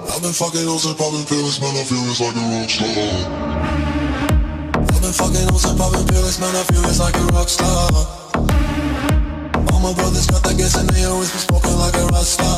I've been fucking hoes and popping pills, man, I feel it's like a rock star. I've been fucking hoes and popping pills, man, I feel it's like a rock star. All my brothers got that gas and they always been smoking like a rock star.